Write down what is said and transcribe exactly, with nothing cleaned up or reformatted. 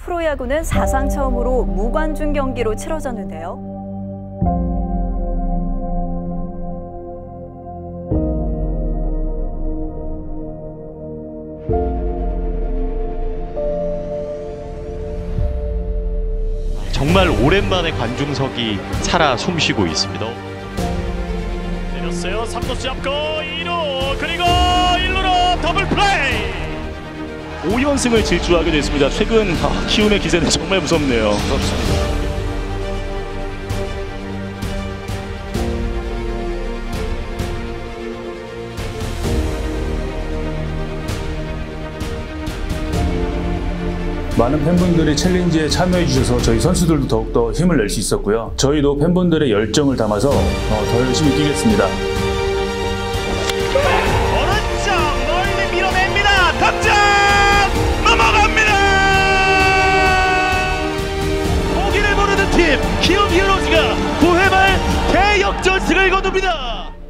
프로야구는 사상 처음으로 무관중 경기로 치러졌는데요. 정말 오랜만에 관중석이 살아 숨쉬고 있습니다. 내렸어요. 삼 루수 잡고 이 루 그리고 일 루로 더블 플레이. 오 연승을 질주하게 됐습니다. 최근 아, 키움의 기세는 정말 무섭네요. 그렇습니다. 많은 팬분들이 챌린지에 참여해 주셔서 저희 선수들도 더욱더 힘을 낼 수 있었고요. 저희도 팬분들의 열정을 담아서 어, 더 열심히 뛰겠습니다. 오른쪽 멀리 밀어냅니다. 덕점 넘어갑니다. 포기를 모르는 팀 키움 히어로즈가 구 회 말 대역전승을 거둡니다.